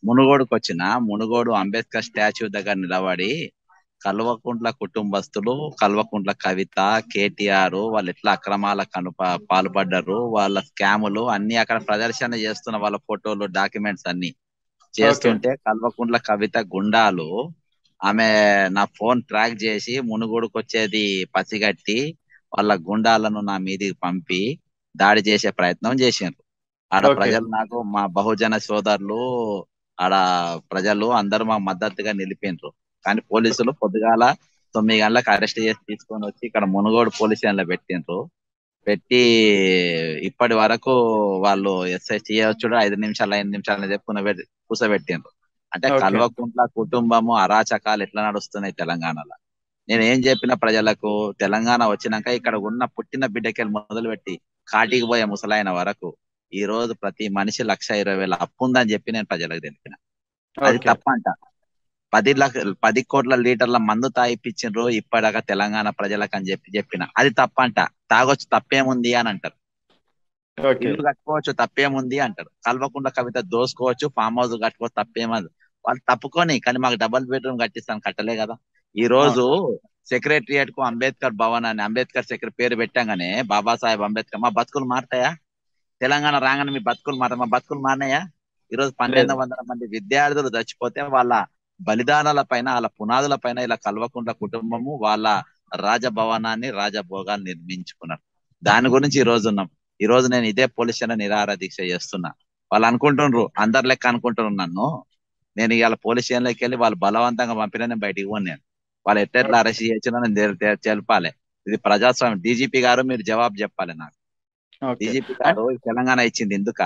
మునుగోడుకు వచ్చిన మునుగోడు అంబేద్కర్ స్టాచ్యూ దగ్గర నిలబడి కల్వకుంట్ల కుటుంబస్తులు, కల్వకుంట్ల కవిత, కేటీఆర్ వాళ్ళు ఎట్లా అక్రమాలకు పాల్పడ్డారు, వాళ్ళ స్కాములు అన్ని అక్కడ ప్రదర్శన చేస్తున్న వాళ్ళ ఫోటోలు, డాక్యుమెంట్స్ అన్ని చేస్తుంటే కల్వకుంట్ల కవిత గుండాలు ఆమె నా ఫోన్ ట్రాక్ చేసి మునుగోడుకు వచ్చేది పసిగట్టి వాళ్ళ గుండాలను నా మీదికి పంపి దాడి చేసే ప్రయత్నం చేసిండ్రు. ఆడ ప్రజలు నాకు మా బహుజన సోదరులు ఆడ ప్రజలు అందరూ మా మద్దతుగా నిలిపిండ్రు. కానీ పోలీసులు పొద్దుగాల 9 గంటలకు అరెస్ట్ చేసి తీసుకొని వచ్చి ఇక్కడ మునుగోడు పోలీస్ స్టేషన్ లో పెట్టిండ్రు. పెట్టి ఇప్పటి వరకు వాళ్ళు ఎస్ఐ చేయొచ్చుడు 5 నిమిషాలు చెప్పుకున్న కూసబెట్టిండ్రు. అంటే కల్వకుంట్ల కుటుంబము అరాచకాలు ఎట్లా నడుస్తున్నాయి తెలంగాణలో. నేను ఏం చెప్పిన ప్రజలకు, తెలంగాణ వచ్చినాక ఇక్కడ ఉన్న పుట్టిన బిడ్డకెళ్ళి మొదలుపెట్టి కాటికి పోయే ముసలాయన వరకు ఈ రోజు ప్రతి మనిషి 1,20,000 అప్పు ఉందని చెప్పి నేను ప్రజలకు తెలిపిన. అది తప్పంట. 10 కోట్ల లీటర్ల మందు తాగిపించిండ్రు ఇప్పటిదాకా తెలంగాణ ప్రజలకు అని చెప్పిన. అది తప్పంట. తాగొచ్చు తప్పేముంది అని అంటారు. ఇల్లు కట్టుకోవచ్చు తప్పేముంది అంటారు. కల్వకుంట్ల కవిత దోసుకోవచ్చు, ఫామ్ హౌస్ కట్టుకోవచ్చు తప్పేమది. వాళ్ళు తప్పుకొని కానీ మాకు డబుల్ బెడ్రూమ్ కట్టిస్తాను కట్టలే కదా. ఈ రోజు సెక్రటరియట్ కు అంబేద్కర్ భవన్ అని అంబేద్కర్ పేరు పెట్టాగానే బాబాసాహెబ్ అంబేద్కర్ మా బతుకులు మారుతాయా? తెలంగాణ రాగానే మీ బతుకులు మా బతుకులు మారినాయా? ఈ రోజు 1,200 మంది విద్యార్థులు చచ్చిపోతే వాళ్ళ బలిదానాల పైన, వాళ్ళ పునాదుల పైన ఇలా కల్వకుంట్ల కుటుంబము వాళ్ళ రాజభవనాన్ని, రాజభోగాలు నిర్మించుకున్నారు. దాని గురించి ఈ రోజు ఉన్నాం. ఈ రోజు నేను ఇదే పోలీస్ స్టేషన్ నిరాహార దీక్ష చేస్తున్నా. వాళ్ళు అనుకుంటుండ్రు అందరు లెక్క అనుకుంటున్నారు నన్ను. నేను ఇవాళ పోలీస్ స్టేషన్లోకి వెళ్ళి వాళ్ళు బలవంతంగా పంపినా నేను బయటికి పోను. నేను వాళ్ళు ఎట్లా అరెస్ట్ చేసినా నేను తెలపాలి. ఇది ప్రజాస్వామ్యం. డీజీపీ గారు మీరు జవాబు చెప్పాలి నాకు. డీజీపీ గారు తెలంగాణ ఇచ్చింది ఎందుక?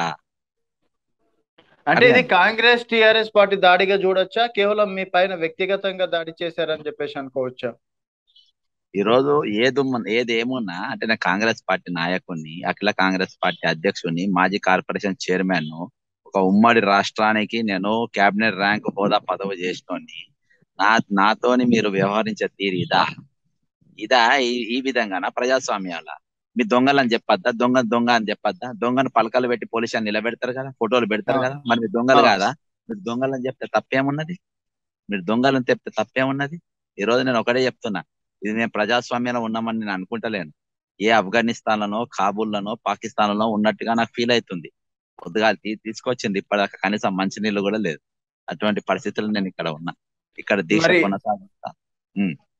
అంటే ఇది కాంగ్రెస్ టిఆర్ఎస్ పార్టీ దాడిగా చూడొచ్చా, కేవలం మీ పైన వ్యక్తిగతంగా దాడి చేశారని చెప్పేసి అనుకోవచ్చా? ఈ రోజు ఏదేమున్నా అంటే నేను కాంగ్రెస్ పార్టీ నాయకుడిని, అఖిల కాంగ్రెస్ పార్టీ అధ్యక్షుడిని, మాజీ కార్పొరేషన్ చైర్మన్, ఒక ఉమ్మడి రాష్ట్రానికి నేను కేబినెట్ ర్యాంక్ హోదా పదవి చేసినోని. నాతోని మీరు వ్యవహరించే తీరు ఇదా ఈ విధంగా ప్రజాస్వామ్యాల మీ దొంగలని చెప్పొద్దా? దొంగ అని చెప్పొద్దా? దొంగను పలకలు పెట్టి పోలీసు నిలబెడతారు కదా, ఫోటోలు పెడతారు కదా. మరి మీరు దొంగలు కాదా? మీరు దొంగలని చెప్తే తప్పేమున్నది? మీరు దొంగలని చెప్తే తప్పేమున్నది? ఈ రోజు నేను ఒకటే చెప్తున్నా, ఇది నేను ప్రజాస్వామ్యంలో ఉన్నామని నేను అనుకుంటలేను. ఏ ఆఫ్ఘనిస్తాన్లోనో, కాబూల్లోనో, పాకిస్తాన్లో ఉన్నట్టుగా నాకు ఫీల్ అవుతుంది. కొద్దిగా తీసుకొచ్చింది ఇప్పటిదాకా కనీసం మంచినీళ్ళు కూడా లేదు. అటువంటి పరిస్థితుల్లో నేను ఇక్కడ ఉన్నా. ఇక్కడ దీక్ష కొనసాగుతా.